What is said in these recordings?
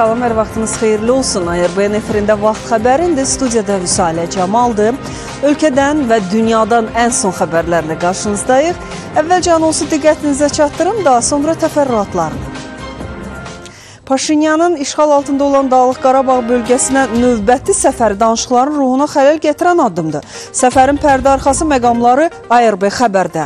Salam, hər vaxtınız xeyirli olsun. ARBN efirində vaxt xəbərində studiyada Vüsalə Camaldır. Ölkədən və dünyadan ən son xəbərlərlə qarşınızdayıq. Əvvəlcə anonsu diqqətinizə çatdırım, daha sonra təfərrüatlarını. Paşinyanın işğal altında olan Dağlıq Qarabağ bölgəsinə növbəti səfəri danışıqların ruhuna xələl gətirən addımdır. Səfərin pərdə arxası məqamları ARB xəbərdə.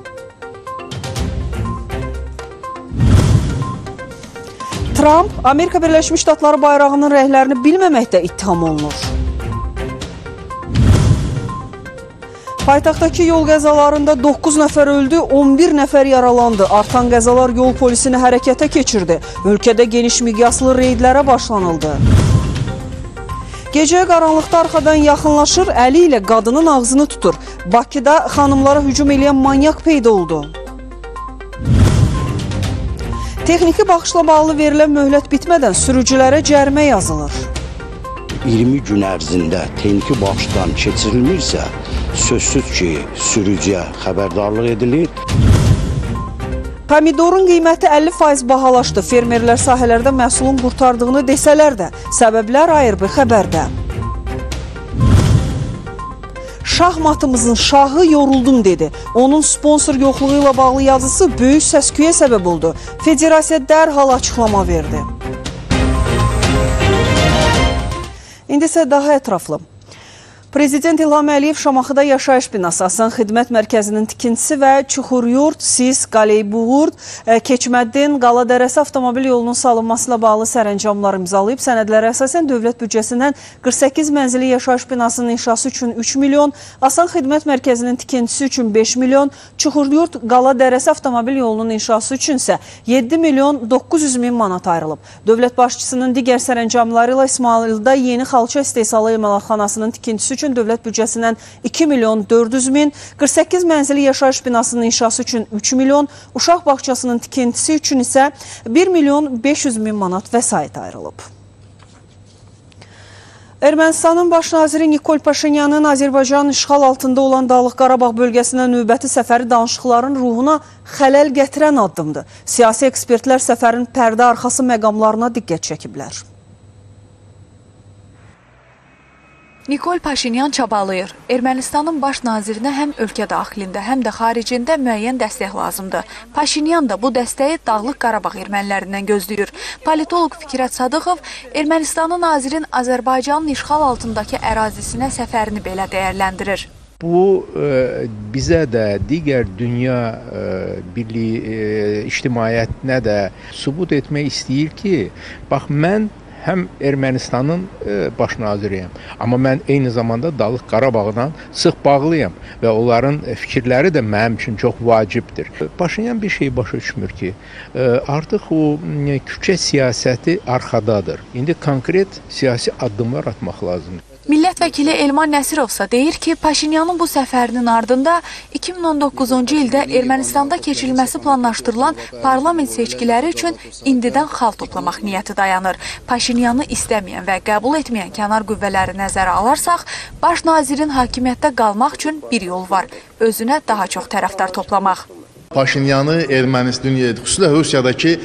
Trump, Amerika Birləşmiş Ştatları bayrağının rəhlərini bilməməkdə ittiham olunur. Paytaxtdakı yol qəzalarında 9 nəfər öldü, 11 nəfər yaralandı. Artan qəzalar yol polisini hərəkətə keçirdi. Ölkədə geniş miqyaslı reydlərə başlanıldı. Gecə qaranlıqda arxadan yaxınlaşır, əli ilə qadının ağzını tutur. Bakıda xanımlara hücum edən manyak peyda oldu. Texniki baxışla bağlı verilən möhlət bitmədən sürücülərə cərimə yazılır. 20 gün ərzində texniki baxışdan keçirilmirsə, sözsüz ki, sürücüyə xəbərdarlıq edilir. Pomidorun qiyməti 50% bahalaşdı. Fermerlər sahələrdə məhsulun qurtardığını desələr də, səbəblər ARB xəbərdə. Şahmatımızın şahı yoruldum dedi. Onun sponsor yoxluğu ilə bağlı yazısı böyük səs-küyə səbəb oldu. Federasiya dərhal açıqlama verdi. İndi isə daha ətraflı. Prezident İlham Əliyev Şamaxıda yaşayış binası, Asan Xidmət Mərkəzinin tikintisi və Çuxuryurt, Sis, Qaleybuğurd, Keçməddin, Qala Dərəsi avtomobil yolunun salınması ilə bağlı sərəncamlar imzalayıb. Sənədlərə əsasən dövlət büdcəsindən 48 mənzili yaşayış binasının inşası üçün 3 milyon, Asan Xidmət Mərkəzinin tikintisi üçün 5 milyon, Çuxuryurt, Qala Dərəsi avtomobil yolunun inşası üçün isə 7 milyon 900 min manat ayrılıb. Dövlət başçısının digər sərəncamları ilə İsmaildə yeni xalça istehsalı emalatxanasının tikintisi üçün dövlət büdcəsindən 2 milyon 400 min, 48 mənzili yaşayış binasının inşası üçün 3 milyon, uşaq bağçasının tikintisi üçün isə 1 milyon 500 min manat vəsait ayrılıb. Ermənistanın baş naziri Nikol Paşinyanın Azərbaycan işğal altında olan Dağlıq Qarabağ bölgəsinə növbəti səfəri danışıqların ruhuna xələl gətirən addımdır. Siyasi ekspertlər səfərin pərdə arxası məqamlarına diqqət çəkiblər. Nikol Paşinyan çabalayır. Ermənistanın baş nazirinə həm ölkə daxilində, həm də xaricində müəyyən dəstək lazımdır. Paşinyan da bu dəstəyi Dağlıq Qarabağ ermənilərindən gözləyir. Politoloq Fikrət Sadıqov Ermənistanın nazirin Azərbaycanın işğal altındakı ərazisinə səfərini belə dəyərləndirir. Bu bizə də, digər dünya birliyi ictimaiyyətinə də sübut etmək istəyir ki, bax mən həm Ermənistanın baş naziriyəm, amma mən eyni zamanda Dağlıq Qarabağla sıx bağlıyam və onların fikirləri də mənim üçün çox vacibdir. Paşinyan bir şey başa düşmür ki, artıq o küçə siyasəti arxadadır. İndi konkret siyasi addımlar atmaq lazımdır. Millət vəkili Elman Nəsirovsa deyir ki, Paşinyanın bu səfərinin ardında 2019-cu ildə Ermənistanda keçirilməsi planlaşdırılan parlament seçkiləri üçün indidən xal toplamaq niyyəti dayanır. Paşinyanı istəməyən və qəbul etməyən kənar qüvvələri nəzərə alaraq, baş nazirin hakimiyyətdə qalmaq üçün bir yol var, özünə daha çox tərəfdar toplamaq. Paşinyanı Ermənistan, xüsusilə Rusiyadakı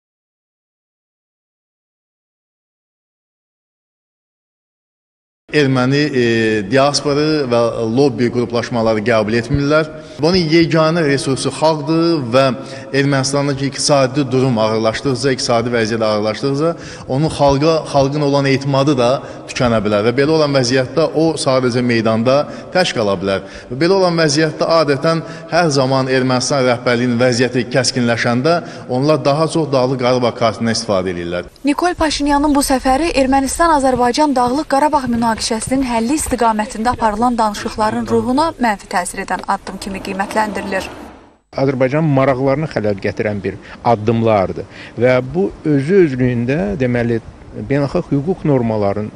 erməni diasporu və lobby qruplaşmaları qəbul etmirlər. Bunun yeganə resursu xalqdır və Ermənistandakı iqtisadi durum ağırlaşdıqca, iqtisadi vəziyyət ağırlaşdıqca onun xalqın olan etimadı da tükənə bilər və belə olan vəziyyətdə o sadəcə meydanda tək qala bilər. Və belə olan vəziyyətdə adətən hər zaman Ermənistan rəhbərliyinin vəziyyəti kəskinləşəndə onlar daha çox Dağlıq Qarabağ kartından istifadə edirlər. Nikol Paşinyanın bu səfəri Ermənistan-Azərbaycan Dağlıq Qarabağ münaqişəsinin həlli istiqamətində aparılan danışıqların ruhuna mənfi təsir edən addım kimi qiymətləndirilir. Azərbaycan maraqlarını xələl gətirən bir addımlardır və bu özü-özlüyündə deməli beynəlxalq hüquq normalarının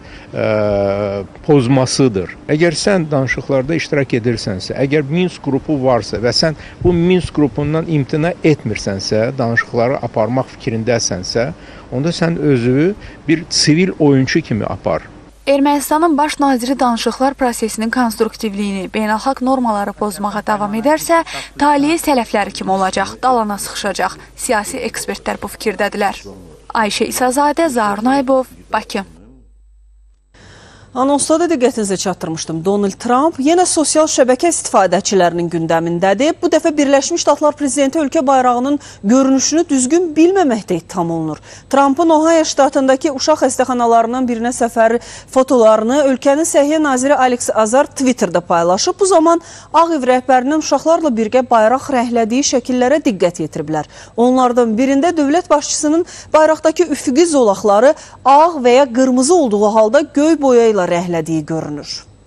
pozmasıdır. Əgər sən danışıqlarda iştirak edirsənsə, əgər Minsk qrupu varsa və sən bu Minsk qrupundan imtina etmirsənsə, danışıqları aparmaq fikrindəsənsə, onda sən özü bir sivil oyunçu kimi apar. Ermənistanın baş naziri danışıqlar prosesinin konstruktivliyini, beynəlxalq normaları pozmağa davam edərsə, taliyi sələfləri kimi olacaq, dalana sıxışacaq. Siyasi ekspertlər bu fikirdədirlər. Ayşə İsazadə, Zaur Naybov, Bakı. Anonsda da diqqətinizə çatdırmışdım. Donald Trump yenə sosial şəbəkə istifadəçilərinin gündəmindədir. Bu dəfə Birləşmiş Ştatlar prezidenti ölkə bayrağının görünüşünü düzgün bilməməkdə ittiham olunur. Trumpın Ohio ştatındakı uşaq xəstəxanalarından birinə səfəri fotolarını ölkənin Səhiyyə naziri Alex Azar Twitter'da paylaşıb. Bu zaman Ağ Ev rəhbərinin uşaqlarla birgə bayraq rəhlədiyi şəkillərə diqqət yetiriblər. Onlardan birində dövlət başçısının bayraqdakı üfüqi zolaqları ağ və ya qırmızı olduğu halda göy boyayla rəhlədiyi görünür.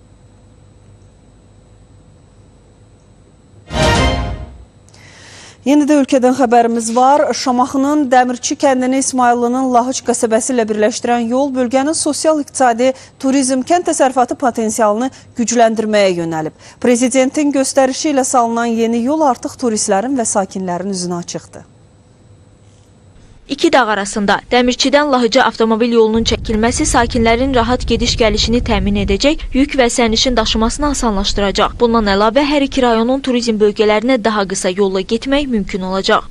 Yeni də ölkədən xəbərimiz var. Şamaxının Dəmirçi kəndini İsmayıllının Lahıc qəsəbəsi ilə birləşdirən yol bölgənin sosial-iqtisadi, turizm, kənd təsərrüfatı potensialını gücləndirməyə yönəlib. Prezidentin göstərişi ilə salınan yeni yol artıq turistlərin və sakinlərin üzünə açıqdır. İki dağ arasında Dəmirçidən Lahıca avtomobil yolunun çəkilməsi sakinlərin rahat gediş-gəlişini təmin edəcək, yük və sərnişin daşımasını asanlaşdıracaq. Bundan əlavə hər iki rayonun turizm bölgələrinə daha qısa yolla getmək mümkün olacaq.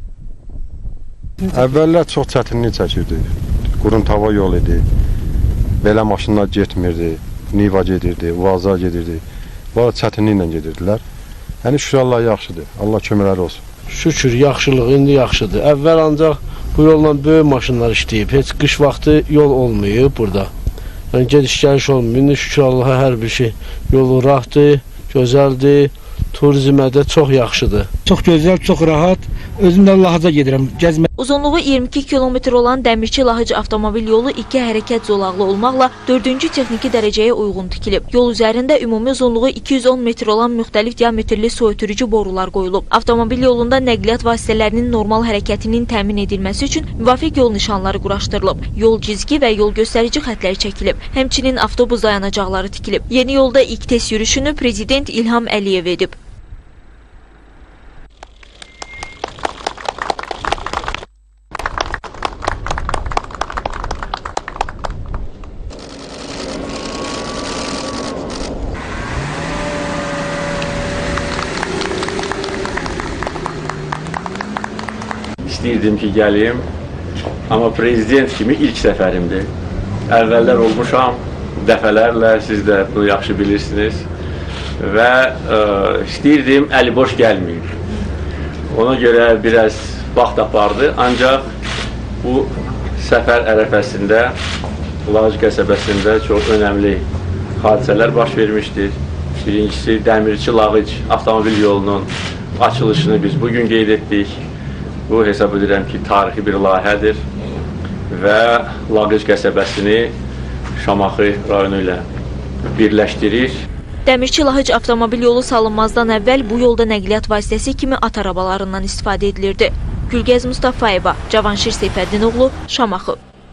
Əvvəllər çox çətinlik çəkirdi. Quruntava yol idi. Belə maşınlar getmirdi. Niva gedirdi, Uvaza gedirdi. Bu çətinliklə gedirdilər. Yəni şükür Allah yaxşıdır. Allah köməkləri olsun. Şükür, yaxşılıq indi yaxşıdır. Əvvəl ancaq bu yolla böyük maşınlar işləyib. Heç qış vaxtı yol olmayıb burada. Yəni gediş-gəliş olmuyor. İndi şükür Allaha hər bir şey. Yolu rahatdır, gözəldir. Turizmə də çox yaxşıdır. Çox gözəl, çox rahat. Özüm də Lahıca gedirəm, gəzmə. Uzunluğu 22 kilometr olan Dəmirçi-Lahıc avtomobil yolu iki hərəkət zolaqlı olmaqla 4-cü texniki dərəcəyə uyğun tikilib. Yol üzərində ümumi uzunluğu 210 metr olan müxtəlif diametrli su ötürücü borular qoyulub. Avtomobil yolunda nəqliyyat vasitələrinin normal hərəkətinin təmin edilməsi üçün müvafiq yol nişanları quraşdırılıb. Yol cizgi və yol göstərici xətləri çəkilib. Həmçinin avtobus dayanacaqları tikilib. Yeni yolda ilk test yürüşünü Prezident İlham Əliyev edib. İstəyirdim ki, gəlim, amma prezident kimi ilk səfərimdir. Əvvəllər olmuşam, dəfələrlə, siz də bunu yaxşı bilirsiniz və istəyirdim, əli boş gəlməyim. Ona görə biraz vaxt apardı, ancaq bu səfər ərəfəsində, Lahıc qəsəbəsində çox önəmli hadisələr baş vermişdir. Birincisi, Dəmirçi-Lahıc avtomobil yolunun açılışını biz bugün qeyd etdik. Bu hesab edirəm ki, tarixi bir layihədir və Lahıc qəsəbəsini Şamaxı rayonu ilə birləşdirir. Dəmirçi-Lahıc avtomobil yolu salınmazdan əvvəl bu yolda nəqliyyat vasitəsi kimi at arabalarından istifadə edilirdi. Gülgəz Mustafayeva, Cavanşir Seyfəddinoğlu, Şamaxı.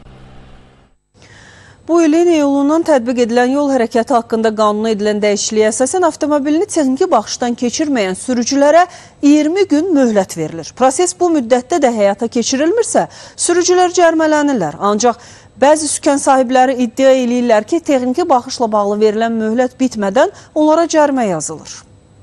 Bu ilin iyulundan tətbiq edilən yol hərəkəti haqqında qanuna edilən dəyişikliyə əsasən avtomobilini texniki baxışdan keçirməyən sürücülərə 20 gün möhlət verilir. Proses bu müddətdə də həyata keçirilmirsə, sürücülər cərmələnirlər. Ancaq bəzi sükan sahibləri iddia eləyirlər ki, texniki baxışla bağlı verilən möhlət bitmədən onlara cərimə yazılır.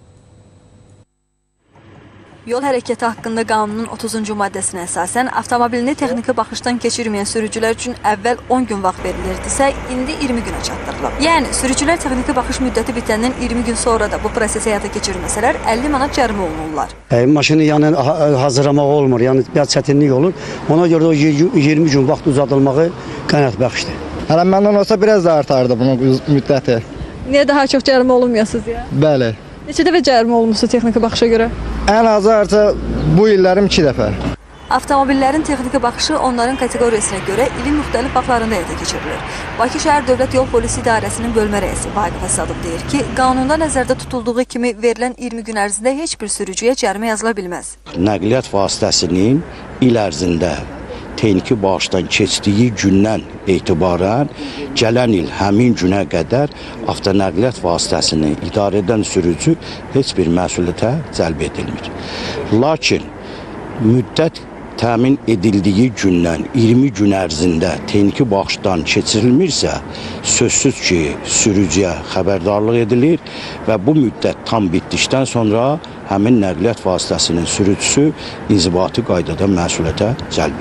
Yol hərəkəti haqqında qanunun 30-cu maddəsinə əsasən avtomobilini texniki baxışdan keçirməyən sürücülər üçün əvvəl 10 gün vaxt verilirdisə, indi 20 günə çatdırılıb. Yəni, sürücülər texniki baxış müddəti bitəndən 20 gün sonra da bu prosesi həyata keçirməsələr 50 manat cərimə olunurlar. Maşını yəni hazırlamaq olmur, yəni biraz çətinlik olur. Ona görə də 20 gün vaxt uzadılmağı qənaət bəxşdir. Hələ məndən olsa biraz da artardı bunun müddəti. Niyə daha çox cərimə olunmuyorsunuz ya? Bəli. Neçə dəfə cərimə olmuşsunuz texniki baxışa görə? Ən azı artıq bu illərim 2 dəfə. Avtomobillərin texniki baxışı onların kateqoriyasına görə ilin müxtəlif vaxtlarında həyata keçirilir. Bakı şəhər Dövlət Yol Polisi İdarəsinin bölmə rəisi Vaqif Əsadov deyir ki, qanunda nəzərdə tutulduğu kimi verilən 20 gün ərzində heç bir sürücüyə cərimə yazıla bilməz. Nəqliyyat vasitəsinin il ərzində texniki baxışdan keçdiyi gündən etibarən gələn il həmin günə qədər avtonəqliyyat vasitəsini idarə edən sürücü heç bir məsuliyyətə cəlb edilmir. Lakin müddət təmin edildiyi gündən 20 gün ərzində texniki baxışdan keçirilmirsə, sözsüz ki, sürücüyə xəbərdarlıq edilir və bu müddət tam bitdikdən sonra həmin nəqliyyat vasitəsinin sürücüsü inzibati qaydada məsuliyyətə cəlb edilir.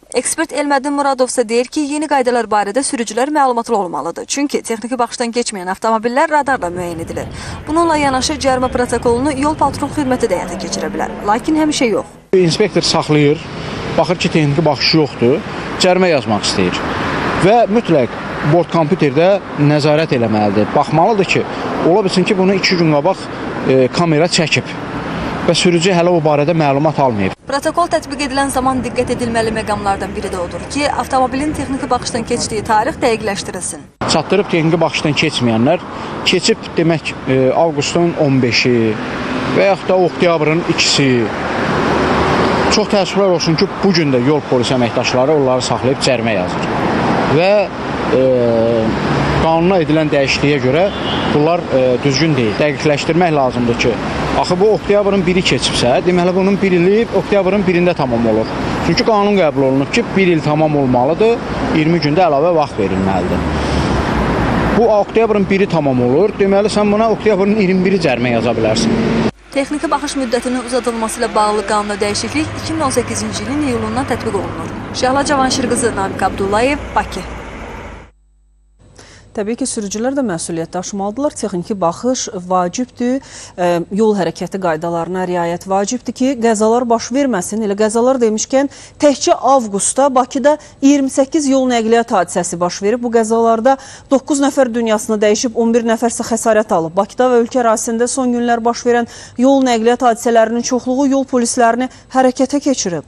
Ekspert Elməddin Muradov isə deyir ki, yeni qaydalar barədə sürücülər məlumatlı olmalıdır. Çünki texniki baxışdan keçməyən avtomobillər radarla müəyyən edilir. Bununla yanaşı cərimə protokolunu yol patrul xidməti də həyata keçirə bilər. Lakin həmişə yox. İnspektor saxlayır, baxır ki, texniki baxışı yoxdur, cərimə yazmaq istəyir və mütləq bord kompüterdə nəzarət eləməlidir. Baxmalıdır ki, ola bilsin ki, bunu 2 gün qabaq kamera çəkib və sürücü hələ o barədə məlumat almayıb. Protokol tətbiq edilən zaman diqqət edilməli məqamlardan biri də odur ki, avtomobilin texniki baxışdan keçdiyi tarix dəqiqləşdirilsin. Çatdırıb texniki baxışdan keçməyənlər keçib demək avqustun 15-i və yaxud da oktyabrın 2-si. Çox təəssüflər olsun ki, bugün də yol polisi əməkdaşları onları saxlayıb cərimə yazır. Və qanuna edilən dəyişikliyə görə bunlar düzgün deyil. Dəqiqləşdirmək lazımdır ki, axı bu oktyabrın 1-i keçibsə, deməli bunun 1 ili oktyabrın 1-də tamam olur. Çünki qanun qəbul olunub ki, 1 il tamam olmalıdır, 20 gündə əlavə vaxt verilməlidir. Bu oktyabrın 1-i tamam olur, deməli sən buna oktyabrın 21-i cərimə yaza bilərsin. Texniki baxış müddətinin uzadılması ilə bağlı qanuna dəyişiklik 2018-ci ilin iyulundan tətbiq olunur. Şəhla Cavanşir qızı, Namiq Abdullayev, Bakı. Təbii ki, sürücülər də məsuliyyət daşımalıdırlar. Texniki baxış vacibdir, yol hərəkəti qaydalarına riayət vacibdir ki, qəzalar baş verməsin. Elə qəzalar demişkən, təkcə avqustda Bakıda 28 yol nəqliyyat hadisəsi baş verib. Bu qəzalarda 9 nəfər dünyasını dəyişib, 11 nəfərsə xəsarət alıb. Bakıda və ölkə ərazisində son günlər baş verən yol nəqliyyat hadisələrinin çoxluğu yol polislərini hərəkətə keçirib.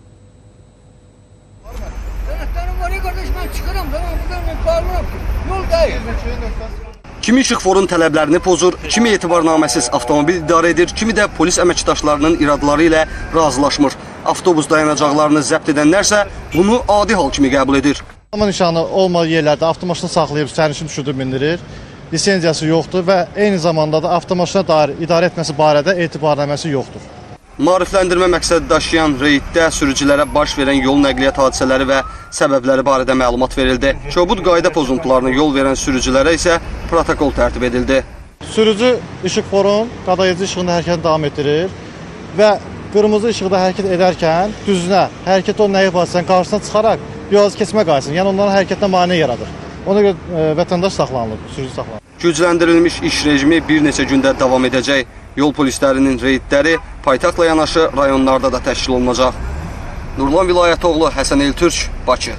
Kimi işıqforun tələblərini pozur, kimi etibarnaməsiz avtomobil idarə edir, kimi də polis əməkdaşlarının iradları ilə razılaşmır. Avtobus dayanacaqlarını zəbt edənlərsə bunu adi hal kimi qəbul edir. Amma nişanı olmalı yerlərdə avtomaşını saxlayıb sərnişin düşürdüb mindirir, lisenziyası yoxdur və eyni zamanda da avtomaşına dair idarə etməsi barədə etibarnaməsi yoxdur. Maarifləndirmə məqsədi daşıyan reyddə sürücülərə baş verən yol nəqliyyat hadisələri və səbəbləri barədə məlumat verildi. Kobud qayda pozuntularına yol verən sürücülərə isə protokol tərtib edildi. Sürücü işıqforun qadayıcı işığında hərəkətini davam etdirir və qırmızı işıqda hərəkət edərkən düzünə, hərəkət o nəyi basırsan qarşısına çıxaraq yol keçmə qaysın, yəni onların hərəkətinə maneə yaradır. Ona görə vətəndaş saxlanılır, sürücü saxlanılır. Gücləndirilmiş iş rejimi bir neçə gündə davam edəcək. Yol polislərinin reydləri paytaxtla yanaşı rayonlarda da təşkil olunacaq. Nurlan Vilayətoğlu, Həsən Eltürk, Bakı.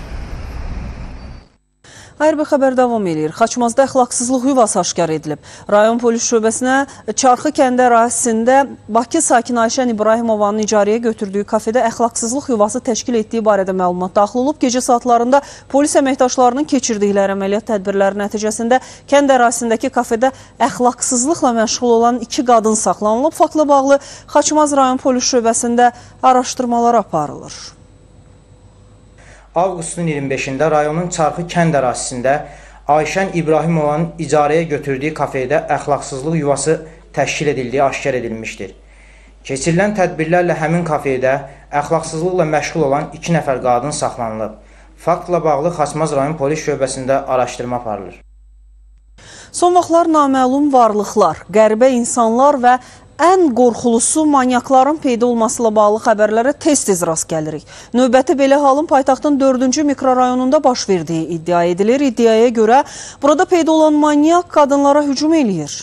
ARB xəbər davam edir. Xaçmazda əxlaqsızlıq yuvası aşkar edilib. Rayon polis şöbəsinə Çarxı kəndi ərazisində Bakı sakini Ayşən İbrahimovanın icarəyə götürdüyü kafedə əxlaqsızlıq yuvası təşkil etdiyi barədə məlumat daxil olub. Gecə saatlarında polis əməkdaşlarının keçirdikləri əməliyyat tədbirləri nəticəsində kənd ərazisindəki kafedə əxlaqsızlıqla məşğul olan 2 qadın saxlanılıb. Faktla bağlı Xaçmaz rayon polis şöbəsində araşdırmalar aparılır. Avqustun 25-də rayonun Çarxı kənd ərazisində Ayşən İbrahimovanın icarəyə götürdüyü kafedə əxlaqsızlıq yuvası təşkil edildiyi aşkar edilmişdir. Keçirilən tədbirlərlə həmin kafedə əxlaqsızlıqla məşğul olan 2 nəfər qadın saxlanılıb. Faktla bağlı Xaçmaz rayon polis şöbəsində araşdırma aparılır. Son vaxtlar naməlum varlıqlar, qəribə insanlar və ən qorxulusu manyakların peyda olmasıyla bağlı xəbərlərə tez-tez rast gəlirik. Növbəti belə halın paytaxtın 4-cü mikrorayonunda baş verdiyi iddia edilir. İddiaya görə burada peyda olan manyak qadınlara hücum eləyir.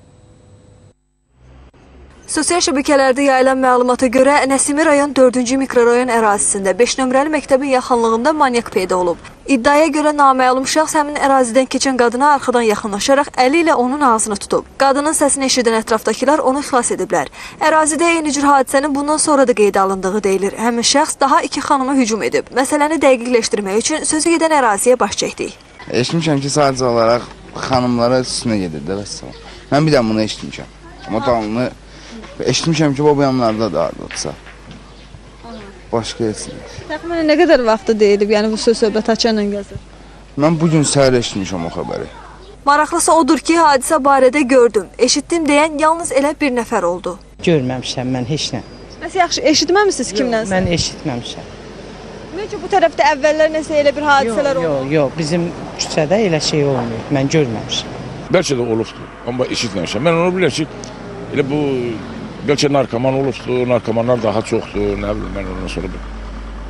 Sosial şəbəkələrdə yayılan məlumata görə Nəsimi rayon 4-cü mikrorayon ərazisində 5 nömrəli məktəbin yaxınlığında manyak peyda olub. İddiaya görə naməlum şəxs həmin ərazidən keçən qadına arxadan yaxınlaşaraq əli ilə onun ağzını tutub. Qadının səsini eşidən ətrafdakılar onu xilas ediblər. Ərazidə eyni cür hadisənin bundan sonra da qeydə alındığı deyilir. Həmin şəxs daha 2 xanıma hücum edib. Məsələni dəqiqləşdirmək üçün sözü gedən əraziyə baş çəkdik. Eşitmişəm ki, sadəcə olaraq xanımlara üstünə gedirdi. Mən bir də bunu eşitmişəm. Amma dalını eşitmişəm ki, bu yanlarda da ardırsa. Başqa etsin. Təxminən nə qədər vaxtı deyilib, yəni bu söz-söhbət açanla gəzir? Mən bugün səhər eşitmişəm o xəbəri. Maraqlısı odur ki, hadisə barədə gördüm, eşitdim deyən yalnız elə bir nəfər oldu. Görməmişəm mən heç nə. Bəs yaxşı, eşitməmisiniz kimdənsə? Mən eşitməmişəm. Necə bu tərəfdə əvvəllər nəsə elə bir hadisələr oldu? Yox, bizim küçədə elə şey olmuyor, mən görməmişəm. Bəlkə də olubdur, amma eşitməmişəm. Mən onu bilirəm ki, elə bu bəlkə narkoman olubdur, narkomanlar daha çoxdur, nə bilim mən ondan sonra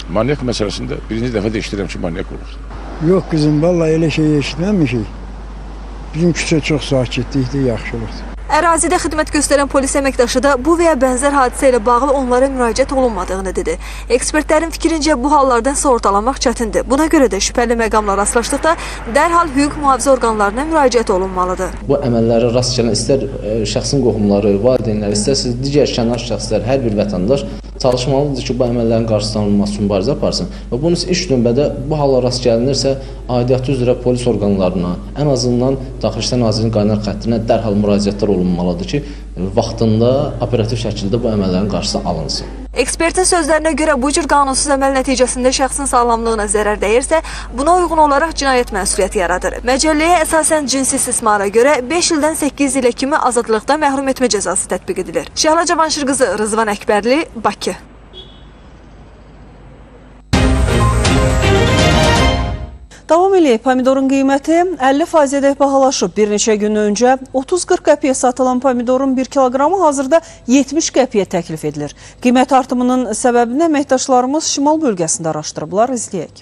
Manyak məsələsində birinci dəfə də eşidirəm ki, manyak olur. Yox qızım, vallahi elə şey eşitməmişik. Bizim küçə çox sakitlikdir, yaxşılıqdır. Ərazidə xidmət göstərən polis əməkdaşı da bu və ya bənzər hadisə ilə bağlı onlara müraciət olunmadığını dedi. Ekspertlərin fikrincə bu hallardan sığortalanmaq çətindir. Buna görə də şübhəli məqamla rastlaşdıqda dərhal hüquq mühafizə orqanlarına müraciət olunmalıdır. Bu əməllərə rast gələn istər şəxsin qohumları, valideynləri, istərsə digər kənar şəxslər, hər bir vətəndaş çalışmalıdır ki, bu əməllərin qarşısının alınması üçün mübarizə aparsın. Və bunun ilk növbədə bu hallar rast gəlinirsə, aidiyyatı üzrə polis orqanlarına, ən azından Daxili İşlər Nazirliyinin qaynar xəttinə dərhal müraciətlər olunmalıdır ki, vaxtında operativ şəkildə bu əməllərin qarşısı alınsın. Ekspertin sözlərinə görə bu cür qanunsuz əməl nəticəsində şəxsin sağlamlığına zərər dəyirsə, buna uyğun olaraq cinayət məsuliyyəti yaradır. Məcəlləyə əsasən cinsi istismara görə 5 ildən 8 ilə kimi azadlıqdan məhrum etmə cəzası tətbiq edilir. Şəhla Cavanşir qızı, Rızvan Əkbərli, Bakı. Davam eləyək, pomidorun qiyməti 50%-ədək bahalaşıb. Bir neçə gün öncə 30-40 qəpiyə satılan pomidorun 1 kiloqramı hazırda 70 qəpiyə təklif edilir. Qiymət artımının səbəbini əməkdaşlarımız şimal bölgəsində araşdırıblar, izləyək.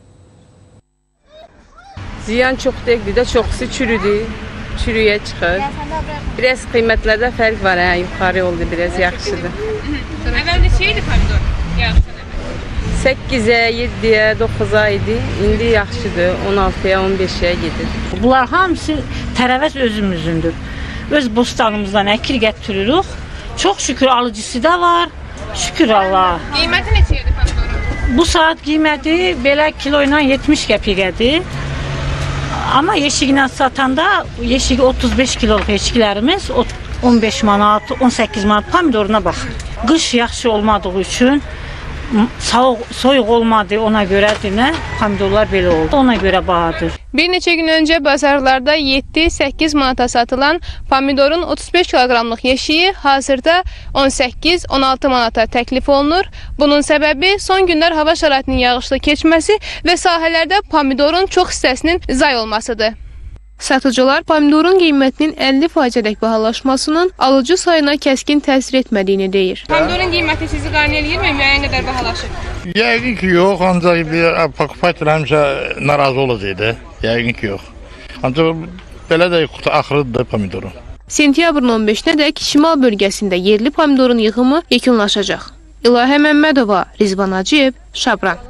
Ziyan çox deyildi də, çoxsu çürüdür, çürüyə çıxır. Biraz qiymətlərdə fərq var, yuxarı oldu, biraz yaxşıdır. Əvvəldə şeydi pomidor, yaxşı. 8-ə, 7-ə, 9-a idi. İndi yaxşıdır. 16-ya, 15-ə gedir. Bunlar hamısı tərəvəz özümüzündür. Öz bostanımızdan əkir gətiririk. Çox şükür alıcısı da var. Şükür Allah. Qiyməti neçəyədir pomidorun? Bu saat qiyməti belə kilo ilə 70 qəpiqədir. Amma yeşiklə satanda yeşiki 35 kiloluq yeşiklərimiz 15 manat, 18 manat pomidoruna baxır. Qış yaxşı olmadığı üçün soyuq olmadı, ona görədir nə, pomidorlar belə oldu, ona görə bahadır. Bir neçə gün öncə bazarlarda 7-8 manata satılan pomidorun 35 kiloqramlıq yeşiyi hazırda 18-16 manata təklif olunur. Bunun səbəbi son günlər hava şəraitinin yağışlı keçməsi və sahələrdə pomidorun çox hissəsinin zay olmasıdır. Satıcılar pomidorun qiymətinin 50%-ədək bahalaşmasının alıcı sayına kəskin təsir etmədiyini deyir. Pomidorun qiyməti sizi qane eləyirmi, müəyyən qədər bahalaşır? Yəqin ki, yox, ancaq bir pakupaytlar həmişə narazı olacaqdı. Yəqin ki, yox. Ancaq belə də axırıdır pomidorun. Sentyabrın 15-nədək şimal bölgəsində yerli pomidorun yığımı yekunlaşacaq. İlahə Məmmədova, Rizvan Hacıyev, Şabran.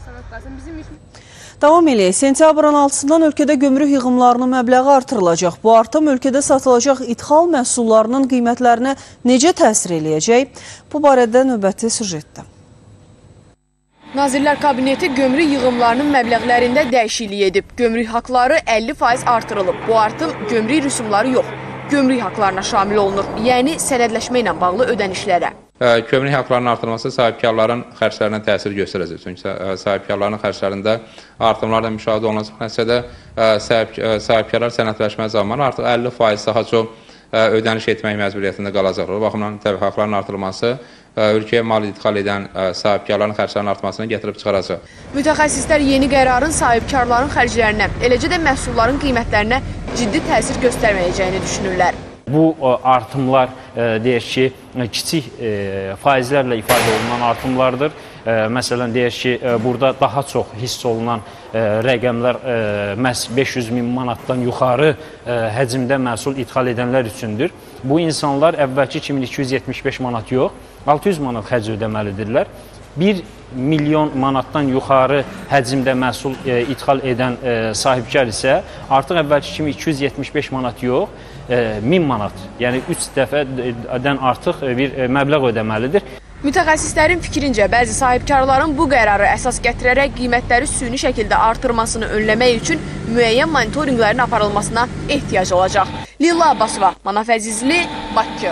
Davam eləyək. Sentyabrın 6-dan ölkədə gömrük yığımlarının məbləği artırılacaq. Bu artım ölkədə satılacaq ithal məhsullarının qiymətlərinə necə təsir eləyəcək? Bu barədə növbəti süjetdə. Nazirlər Kabineti gömrük yığımlarının məbləğlərində dəyişiklik edib. Gömrük haqları 50% artırılıb. Bu artım gömrük rüsumları yox, gömrük haqlarına şamil olunur. Yəni sənədləşmə ilə bağlı ödənişlərə. Gömrük haqlarının artırılması sahibkarların xərclərinə təsir göstərəcək. Çünki sahibkarların xərclərində artımlar da müşahidə olunacaq. Nəticədə sahibkarlar sənədləşmə zamanı artıq 50% daha çox ödəniş etmək məcburiyyətində qalacaqlar. Bu baxımdan təbii haqların artırılması ölkəyə mal idxal edən sahibkarların xərclərinin artmasını gətirib çıxaracaq. Mütəxəssislər yeni qərarın sahibkarların xərclərinə, eləcə də məhsulların qiymətlərinə ciddi təsir göstərməyəcəyini düşünürlər. Bu artımlar deyək ki, kiçik faizlərlə ifadə olunan artımlardır. Məsələn, deyək ki, burada daha çox hiss olunan rəqəmlər məhz 500 min manatdan yuxarı həcmdə məhsul idxal edənlər üçündür. Bu insanlar əvvəlki 2275 manat yox, 600 manat xərc ödəməlidirlər. 1 milyon manatdan yuxarı həcmdə məhsul idxal edən sahibkar isə artıq əvvəlki kimi 275 manat yox, 1000 manat, yəni 3 dəfədən artıq bir məbləğ ödəməlidir. Mütəxəssislərin fikrincə, bəzi sahibkarların bu qərarı əsas gətirərək qiymətləri süni şəkildə artırmasını önləmək üçün müəyyən monitorinqlərin aparılmasına ehtiyac olacaq. Lilla Abbasova, Manaf Əzizli, Bakı.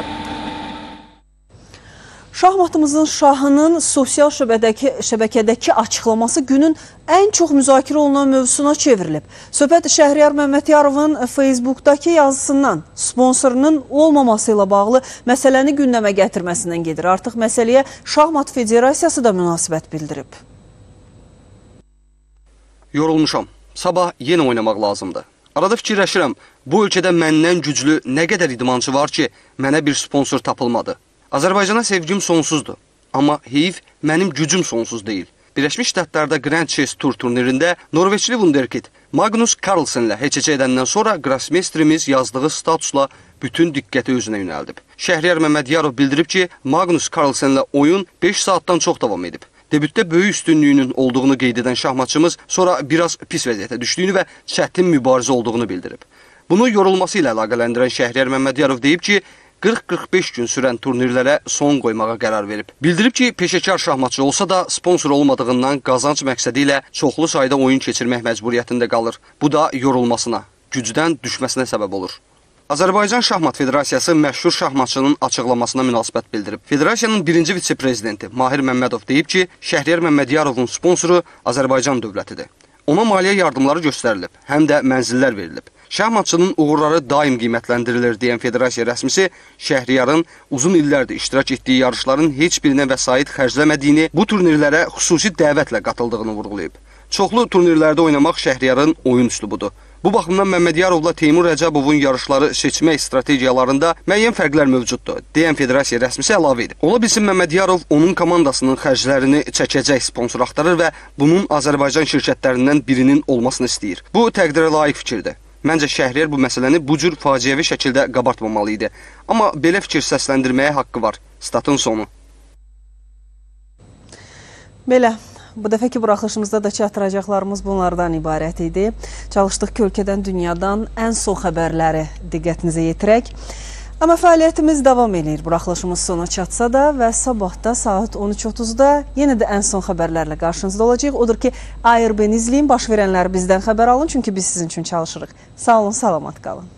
Şahmatımızın şahının sosial şəbəkədəki açıqlaması günün ən çox müzakirə olunan mövzusuna çevrilib. Söhbət Şəhriyar Məmmədyarovun Facebookdakı yazısından sponsorunun olmaması ilə bağlı məsələni gündəmə gətirməsindən gedir. Artıq məsələyə Şahmat Federasiyası da münasibət bildirib. Yorulmuşam. Sabah yenə oynamaq lazımdır. Arada fikirləşirəm, bu ölkədə məndən güclü nə qədər idmançı var ki, mənə bir sponsor tapılmadı. Azərbaycana sevgim sonsuzdur. Amma heyif mənim gücüm sonsuz deyil. Birləşmiş Ştatlarda Grand Chess Tour turnirində Norveçli Wunderkid Magnus Carlsenlə heç-heçə edəndən sonra Grossmeisterimiz yazdığı statusla bütün diqqəti özünə yönəldib. Şəhriyar Məmmədiyarov bildirib ki, Magnus Carlsenlə oyun 5 saatdan çox davam edib. Debütdə böyük üstünlüyünün olduğunu qeyd edən şahmatçımız sonra biraz pis vəziyyətə düşdüyünü və çətin mübarizə olduğunu bildirib. Bunu yorulması ilə əlaqələndirən Şəhriyar Məmmədiyarov deyib ki, 40-45 gün sürən turnirlərə son qoymağa qərar verib. Bildirib ki, peşəkar şahmatçı olsa da sponsor olmadığından qazanc məqsədi ilə çoxlu sayda oyun keçirmək məcburiyyətində qalır. Bu da yorulmasına, gücdən düşməsinə səbəb olur. Azərbaycan Şahmat Federasiyası məşhur şahmatçının açıqlamasına münasibət bildirib. Federasiyanın birinci vitse-prezidenti Mahir Məmmədov deyib ki, Şəhriyar Məmmədiyarovun sponsoru Azərbaycan dövlətidir. Ona maliyyə yardımları göstərilib, həm də mənzillər verilib. Şahmatçının uğurları daim qiymətləndirilir deyən federasiya rəsmisi Şəhriyarın uzun illərdir iştirak etdiyi yarışların heç birinə vəsait xərcləmədiyini, bu turnirlərə xüsusi dəvətlə qatıldığını vurğulayıb. Çoxlu turnirlərdə oynamaq Şəhriyarın oyun üslubudur. Bu baxımdan Məmmədiyarovla Teymur Rəcəbovun yarışları seçmək strategiyalarında müəyyən fərqlər mövcuddur, deyən federasiya rəsmisi əlavə edib. Ola bilsin Məmmədiyarov onun komandasının xərclərini çəkəcək sponsor axtarır və bunun Azərbaycan şirkətlərindən birinin olmasını istəyir. Bu təqdirə layiq fikirdir. Məncə Şəhriyar bu məsələni bu cür faciəvi şəkildə qabartmamalı idi. Amma belə fikir səsləndirməyə haqqı var. Statın sonu. Belə. Bu dəfəki buraxılışımızda da çatdıracaqlarımız bunlardan ibarət idi. Çalışdıq ki, ölkədən, dünyadan ən son xəbərləri diqqətinizə yetirək. Amma fəaliyyətimiz davam edir. Buraxılışımız sona çatsa da və sabahda saat 13:30-da yenə də ən son xəbərlərlə qarşınızda olacaq. Odur ki, ARB-ni izləyin, baş verənləri bizdən xəbər alın, çünki biz sizin üçün çalışırıq. Sağ olun, salamat qalın.